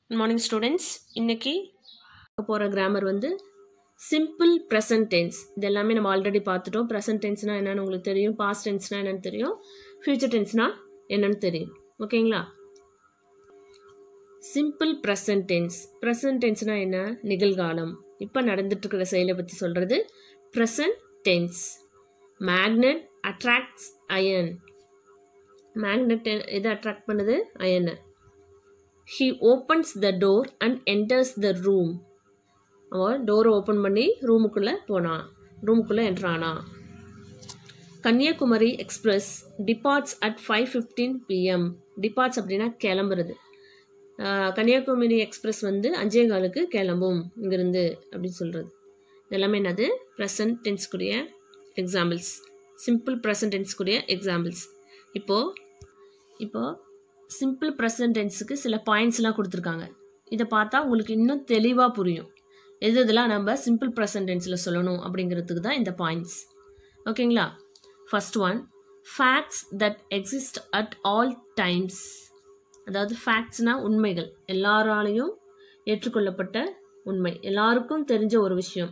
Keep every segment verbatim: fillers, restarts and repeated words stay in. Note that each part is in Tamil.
Good morning students. இன்னைக்கு போற grammar வந்து simple present tense. இதெல்லாமே நம்ம ஆல்ரெடி பார்த்துட்டோம். present tenseனா என்னன்னு உங்களுக்கு தெரியும், past tenseனா என்னன்னு தெரியும், future tenseனா என்னன்னு தெரியும். ஓகேங்களா? simple present tense. present tenseனா என்ன? நிகழ்காலம். இப்ப நடந்துட்டு இருக்கிற செயலை பத்தி சொல்றது present tense. magnet attracts iron. magnet எதை attract பண்ணுது? iron. He opens the door and enters the room. அவன் டோரை ஓப்பன் பண்ணி ரூமுக்குள்ளே போனான், ரூமுக்குள்ளே என்ட்ரானா. Kanyakumari express departs at five fifteen PM. Departs அப்படின்னா கிளம்புறது. கன்னியாகுமரி எக்ஸ்பிரஸ் வந்து அஞ்சே காலுக்கு கிளம்பும் இங்கிருந்து அப்படின்னு சொல்கிறது. இதெல்லாமே என்னது? ப்ரெசன்ட் டென்ஸ்க்குரிய எக்ஸாம்பிள்ஸ், சிம்பிள் ப்ரெசன்ட் டென்ஸ்க்குரிய எக்ஸாம்பிள்ஸ். இப்போது இப்போது சிம்பிள் ப்ரெசன்ட் டென்ஸுக்கு சில பாயிண்ட்ஸ்லாம் கொடுத்துருக்காங்க. இதை பார்த்தா உங்களுக்கு இன்னும் தெளிவாக புரியும் எது இதெல்லாம் நம்ம சிம்பிள் ப்ரெசன்ட் டென்ஸில் சொல்லணும் அப்படிங்கிறதுக்கு தான் இந்த பாயிண்ட்ஸ். ஓகேங்களா? First one, facts that exist at all times. அதாவது ஃபேக்ட்ஸ்னால் உண்மைகள், எல்லாராலையும் ஏற்றுக்கொள்ளப்பட்ட உண்மை, எல்லாருக்கும் தெரிஞ்ச ஒரு விஷயம்,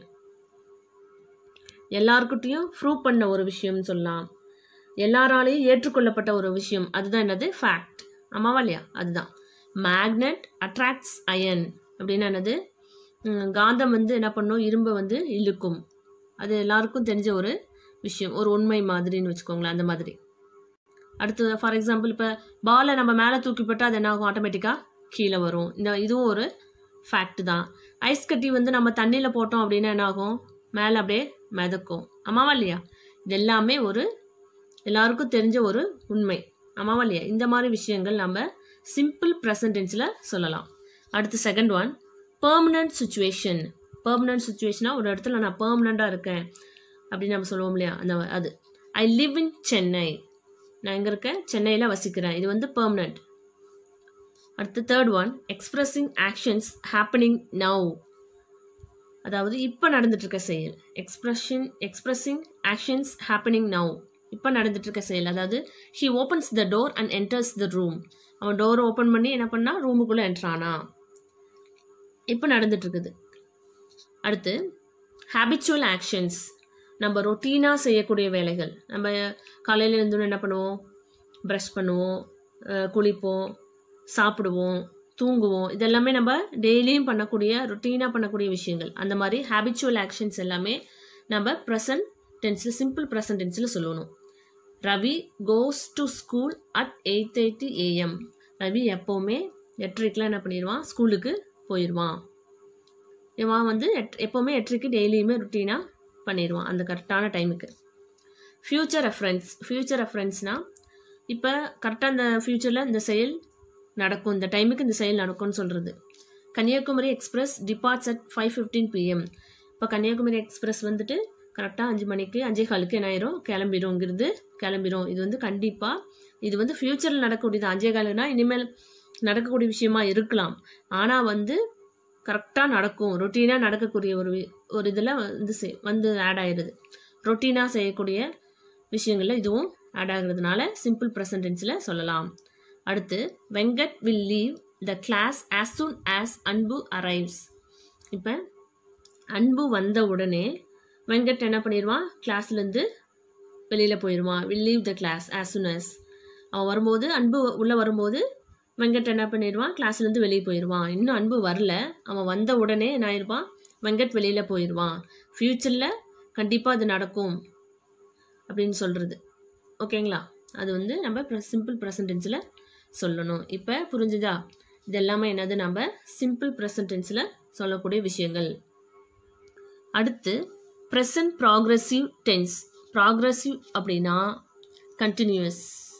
எல்லாருக்கிட்டையும் ப்ரூவ் பண்ண ஒரு விஷயம்னு சொல்லலாம், எல்லாராலையும் ஏற்றுக்கொள்ளப்பட்ட ஒரு விஷயம். அதுதான் என்னது? ஃபேக்ட். ஆமாவா இல்லையா? அதுதான். மேக்னெட் அட்ராக்ட்ஸ் அயன் அப்படின்னா என்னது? காந்தம் வந்து என்ன பண்ணும்? இரும்பை வந்து இழுக்கும். அது எல்லாருக்கும் தெரிஞ்ச ஒரு விஷயம், ஒரு உண்மை மாதிரின்னு வச்சுக்கோங்களேன். அந்த மாதிரி. அடுத்து ஃபார் எக்ஸாம்பிள், இப்போ பாலை நம்ம மேலே தூக்கி போட்டால் அது என்ன ஆகும்? ஆட்டோமேட்டிக்காக கீழே வரும். இந்த இதுவும் ஒரு ஃபேக்ட் தான். ஐஸ் கட்டி வந்து நம்ம தண்ணியில் போட்டோம் அப்படின்னா என்ன ஆகும்? மேலே அப்படியே மிதக்கும். ஆமாவா இல்லையா? இது எல்லாமே ஒரு எல்லாருக்கும் தெரிஞ்ச ஒரு உண்மை. ஆமாவா இல்லையா? இந்த மாதிரி விஷயங்கள் நம்ம சிம்பிள் ப்ரெசன்ட் டென்ஸில் சொல்லலாம். அடுத்து second one, permanent situation. Permanent சுச்சுவேஷனா ஒரு இடத்துல நான் பெர்மனண்ட்டாக இருக்கேன் அப்படின்னு நம்ம சொல்லுவோம் இல்லையா? அந்த அது ஐ லிவ் இன் சென்னை. நான் எங்கே இருக்கேன்? சென்னையில் வசிக்கிறேன். இது வந்து பெர்மனன்ட். அடுத்து third one, expressing actions happening now. அதாவது இப்போ நடந்துட்டு இருக்க செயல். Expression expressing actions happening now, இப்போ நடந்துட்டு இருக்க செயல். அதாவது he opens the door and enters the room. அவன் டோரை ஓப்பன் பண்ணி என்ன பண்ணா? ரூமுக்குள்ளே என்ட்ரானா. இப்போ நடந்துட்டு இருக்குது. அடுத்து ஹேபிச்சுவல் ஆக்ஷன்ஸ், நம்ம ரொட்டீனாக செய்யக்கூடிய வேலைகள். நம்ம காலையில் இருந்தோன்னு என்ன பண்ணுவோம்? ப்ரஷ் பண்ணுவோம், குளிப்போம், சாப்பிடுவோம், தூங்குவோம். இதெல்லாமே நம்ம டெய்லியும் பண்ணக்கூடிய ரொட்டீனாக பண்ணக்கூடிய விஷயங்கள். அந்த மாதிரி ஹேபிச்சுவல் ஆக்ஷன்ஸ் எல்லாமே நம்ம ப்ரெசன்ட் டென்ஸில், சிம்பிள் ப்ரெசன்ட் டென்ஸில் சொல்லணும். Ravi goes to school at eight thirty AM. Ravi எப்போவுமே எட்டரைக்கெலாம் என்ன பண்ணிடுவான்? ஸ்கூலுக்கு போயிடுவான். இவன் வந்து எட் எப்போவுமே எட்டரைக்கு டெய்லியுமே ருட்டீனாக பண்ணிடுவான் அந்த கரெக்டான டைமுக்கு. Future reference. ஃப்யூச்சர் ரெஃபரன்ஸ்னால் இப்போ கரெக்டாக இந்த ஃப்யூச்சரில் இந்த செயல் நடக்கும், இந்த டைமுக்கு இந்த செயல் நடக்கும்னு சொல்கிறது. Kanyakumari express departs at five fifteen PM. இப்போ கன்னியாகுமரி எக்ஸ்பிரஸ் வந்துட்டு கரெக்டாக அஞ்சு மணிக்கு அஞ்சே காலுக்கு என்ன ஆயிரும்? கிளம்பிடும்ங்கிறது கிளம்பிடும். இது வந்து கண்டிப்பாக இது வந்து ஃப்யூச்சரில் நடக்கக்கூடியது. அஞ்சே காலுக்குனா இனிமேல் நடக்கக்கூடிய விஷயமா இருக்கலாம், ஆனால் வந்து கரெக்டாக நடக்கும், ரொட்டீனாக நடக்கக்கூடிய ஒரு ஒரு இதில் வந்து வந்து ஆட் ஆகிடுது. ரொட்டீனாக செய்யக்கூடிய விஷயங்களில் இதுவும் ஆட் ஆகிறதுனால சிம்பிள் ப்ரெசன்ட் டென்ஸில் சொல்லலாம். அடுத்து Venkat will leave the class as soon as Anbu arrives. இப்போ அன்பு வந்த உடனே வெங்கட் என்ன பண்ணிடுவான்? கிளாஸ்லேருந்து வெளியில் போயிடுவான். Will leave the class as soon as. அவன் வரும்போது, அன்பு உள்ளே வரும்போது வெங்கட் என்ன பண்ணிடுவான்? கிளாஸ்லேருந்து வெளியே போயிடுவான். இன்னும் அன்பு வரல, அவன் வந்த உடனே என்ன ஆயிடுவான்? வெங்கட் வெளியில் போயிடுவான். ஃப்யூச்சரில் கண்டிப்பாக அது நடக்கும் அப்படின்னு சொல்கிறது. ஓகேங்களா? அது வந்து நம்ம சிம்பிள் ப்ரெசன்ட் டென்ஸில் சொல்லணும். இப்போ புரிஞ்சுதா? இது எல்லாமே என்னது? நம்ம சிம்பிள் ப்ரெசன்ட் டென்ஸில் சொல்லக்கூடிய விஷயங்கள். அடுத்து ப்ரெசன்ட் ப்ராக்ரெசிவ் டென்ஸ். ப்ராக்ரெசிவ் அப்படின்னா கண்டினியூஸ்.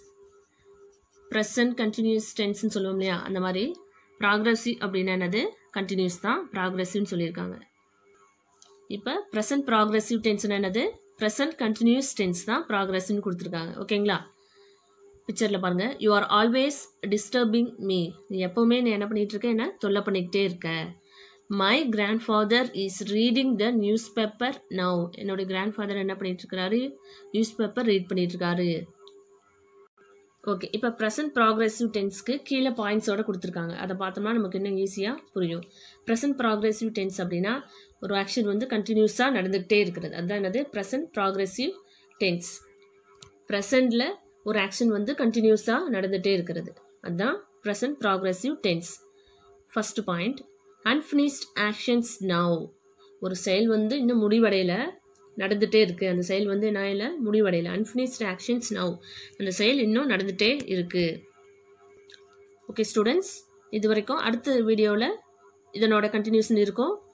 ப்ரெசன்ட் கண்டினியூஸ் டென்ஸ்ன்னு சொல்லுவோம் இல்லையா? அந்த மாதிரி ப்ராக்ரெசிவ் அப்படின்னா என்னது? கண்டினியூஸ் தான் ப்ராக்ரெசிவ்னு சொல்லியிருக்காங்க. இப்போ ப்ரெசன்ட் ப்ராக்ரெசிவ் டென்ஸ்னா என்னது? ப்ரெசன்ட் கண்டினியூஸ் டென்ஸ் தான் ப்ராக்ரெசிவ்னு கொடுத்துருக்காங்க. ஓகேங்களா? பிக்சரில் பாருங்கள். You are always disturbing me. நீ எப்போவுமே நீ என்ன பண்ணிகிட்டு இருக்க? என்ன தொல்லை பண்ணிக்கிட்டே இருக்க. My grandfather is reading the newspaper now. என்னுடைய கிராண்ட் ஃபாதர் என்ன பண்ணிட்டு இருக்காரு? நியூஸ் பேப்பர் ரீட் பண்ணிட்டு இருக்காரு. ஓகே, இப்போ ப்ரெசன்ட் ப்ராக்ரெசிவ் டென்ஸ்க்கு கீழே பாயிண்ட்ஸோட கொடுத்துருக்காங்க. அதை பார்த்தோம்னா நமக்கு இன்னும் ஈஸியாக புரியும். ப்ரெசன்ட் ப்ராக்ரெசிவ் டென்ஸ் அப்படின்னா ஒரு ஆக்ஷன் வந்து கண்டினியூஸாக நடந்துகிட்டே இருக்கிறது. அதுதான் என்னது ப்ரெசன்ட் ப்ராக்ரெசிவ் டென்ஸ். ப்ரெசண்டில் ஒரு ஆக்ஷன் வந்து கண்டினியூஸாக நடந்துகிட்டே இருக்கிறது. அதுதான் present progressive tense. First point, unfinished actions now. ஒரு செயல் வந்து இன்னும் முடிவடையலை, நடந்துகிட்டே இருக்குது. அந்த செயல் வந்து என்ன இல்லை, முடிவடையலை. அன்ஃபினிஷ்ட் ஆக்ஷன்ஸ் நவ், அந்த செயல் இன்னும் நடந்துகிட்டே இருக்குது. ஓகே ஸ்டூடெண்ட்ஸ், இது வரைக்கும் அடுத்த வீடியோவில் இதனோட கண்டினியூஷன் இருக்கும்.